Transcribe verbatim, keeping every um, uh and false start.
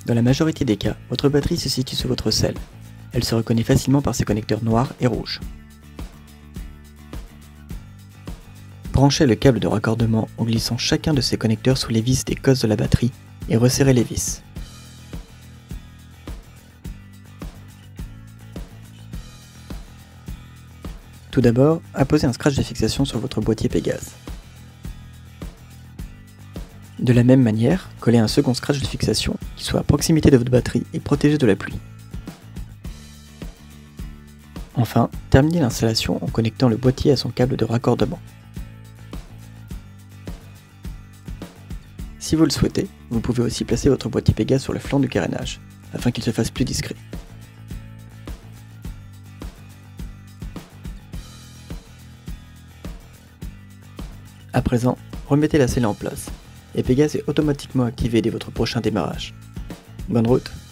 Dans la majorité des cas, votre batterie se situe sous votre selle. Elle se reconnaît facilement par ses connecteurs noirs et rouges. Branchez le câble de raccordement en glissant chacun de ces connecteurs sous les vis des cosses de la batterie et resserrez les vis. Tout d'abord, apposez un scratch de fixation sur votre boîtier Pégase. De la même manière, collez un second scratch de fixation qui soit à proximité de votre batterie et protégé de la pluie. Enfin, terminez l'installation en connectant le boîtier à son câble de raccordement. Si vous le souhaitez, vous pouvez aussi placer votre boîtier Pégase sur le flanc du carénage, afin qu'il se fasse plus discret. À présent, remettez la selle en place, et Pégase est automatiquement activé dès votre prochain démarrage. Bonne route!